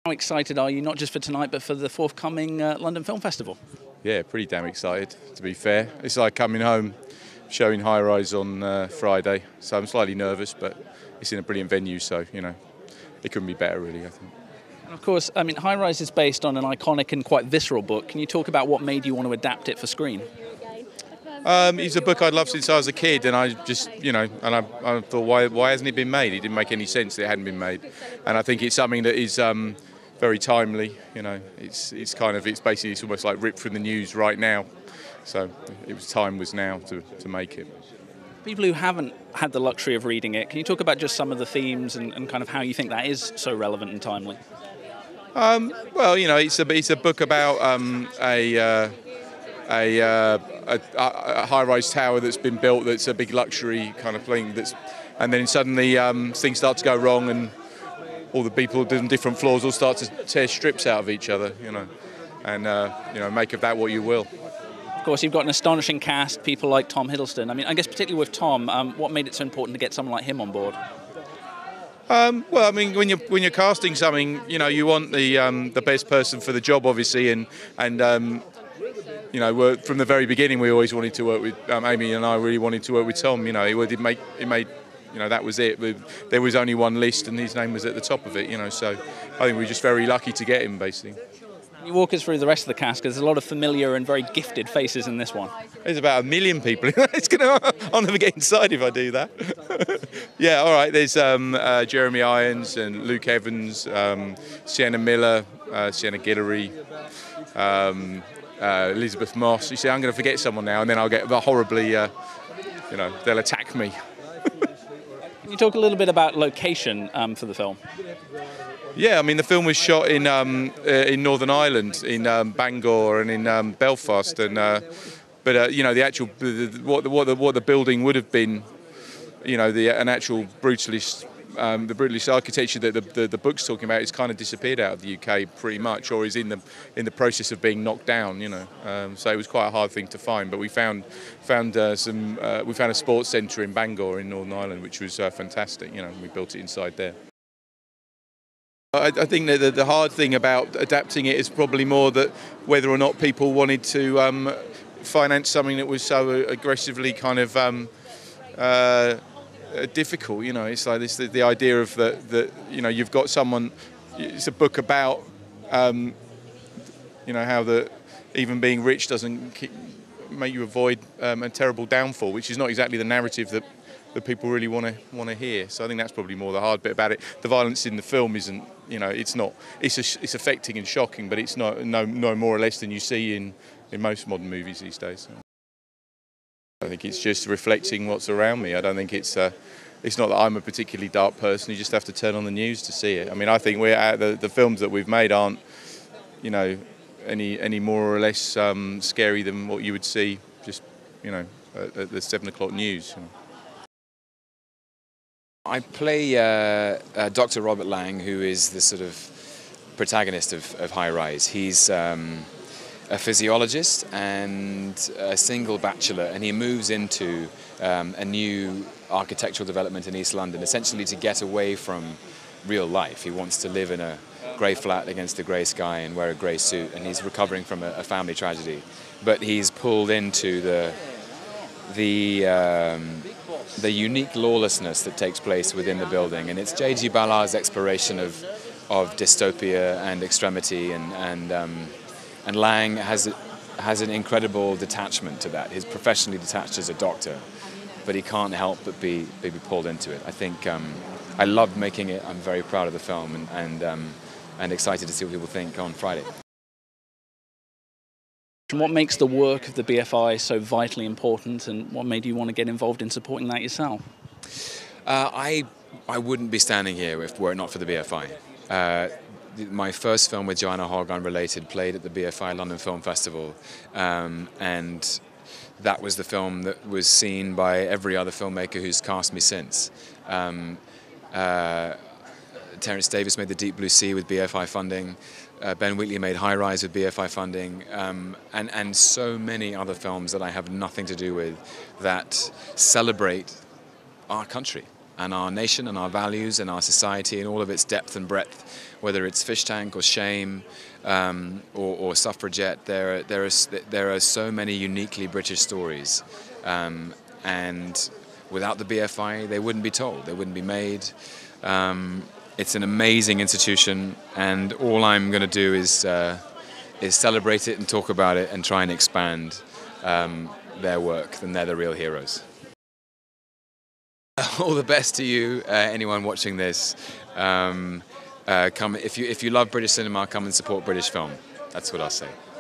How excited are you, not just for tonight, but for the forthcoming London Film Festival? Yeah, pretty damn excited, to be fair. It's like coming home, showing High Rise on Friday, so I'm slightly nervous, but it's in a brilliant venue, so, you know, it couldn't be better, really, I think. And of course, I mean, High Rise is based on an iconic and quite visceral book. Can you talk about what made you want to adapt it for screen? It's a book I'd loved since I was a kid, and I just, you know, and I thought, why hasn't it been made? It didn't make any sense that it hadn't been made, and I think it's something that is very timely. You know, it's basically it's almost like ripped from the news right now, so time was now to make it. People who haven't had the luxury of reading it, can you talk about just some of the themes and kind of how you think that is so relevant and timely? Well, you know, it's a book about a high-rise tower that's been built that's a big luxury kind of thing, and then suddenly things start to go wrong, and all the people on different floors all start to tear strips out of each other, you know, and you know, make of that what you will. Of course, you've got an astonishing cast, people like Tom Hiddleston. I mean, I guess particularly with Tom, what made it so important to get someone like him on board? Well, I mean, when you're casting something, you know, you want the best person for the job, obviously, and you know, from the very beginning, we always wanted to work with Amy, and I really wanted to work with Tom. You know, it made, you know, that was it. There was only one list, and his name was at the top of it. You know, so I think we were just very lucky to get him, basically. Can you walk us through the rest of the cast, because there's a lot of familiar and very gifted faces in this one. There's about 1 million people. I'll never get inside if I do that. Yeah, all right. There's Jeremy Irons and Luke Evans, Sienna Miller, Sienna Guillory. Elizabeth Moss. You see, I'm going to forget someone now, and then I'll get horribly, you know, they'll attack me. Can you talk a little bit about location for the film? Yeah, I mean, the film was shot in Northern Ireland, in Bangor and in Belfast, and but you know, the actual what the building would have been, you know, an actual brutalist. The brutalist architecture that the book's talking about is kind of disappeared out of the UK pretty much, or is in the process of being knocked down. You know, so it was quite a hard thing to find. But we found a sports centre in Bangor in Northern Ireland, which was fantastic. You know, we built it inside there. I think that the hard thing about adapting it is probably more that whether or not people wanted to finance something that was so aggressively kind of. Difficult, you know. It's like this, the idea of that you know, you've got someone. It's a book about you know, how even being rich doesn't make you avoid a terrible downfall, which is not exactly the narrative that people really want to hear. So I think that's probably more the hard bit about it. The violence in the film isn't, you know, it's affecting and shocking, but it's no more or less than you see in most modern movies these days. I think it's just reflecting what's around me. I don't think it's not that I'm a particularly dark person. You just have to turn on the news to see it. I mean, I think the films that we've made aren't, you know, any more or less scary than what you would see just, you know, at the 7 o'clock news. You know. I play Dr. Robert Lang, who is the sort of protagonist of High Rise. He's a physiologist and a single bachelor, and he moves into a new architectural development in East London, essentially to get away from real life. He wants to live in a grey flat against a grey sky and wear a grey suit, and he's recovering from a family tragedy. But he's pulled into the unique lawlessness that takes place within the building, and it's J.G. Ballard's exploration of dystopia and extremity, and Lang has an incredible detachment to that. He's professionally detached as a doctor, but he can't help but be pulled into it. I think I loved making it. I'm very proud of the film, and excited to see what people think on Friday. And what makes the work of the BFI so vitally important, and what made you want to get involved in supporting that yourself? I wouldn't be standing here were it not for the BFI. My first film with Joanna Hogg, Unrelated, played at the BFI London Film Festival, and that was the film that was seen by every other filmmaker who's cast me since. Terence Davis made The Deep Blue Sea with BFI funding, Ben Wheatley made High Rise with BFI funding, and so many other films that I have nothing to do with that celebrate our country. and our nation and our values and our society and all of its depth and breadth, whether it's Fish Tank or Shame or Suffragette. There are so many uniquely British stories, and without the BFI, they wouldn't be told, they wouldn't be made. It's an amazing institution, and all I'm going to do is celebrate it and talk about it and try and expand their work. Then they're the real heroes. All the best to you, anyone watching this. Come if you love British cinema, come and support British film. That's what I'll say.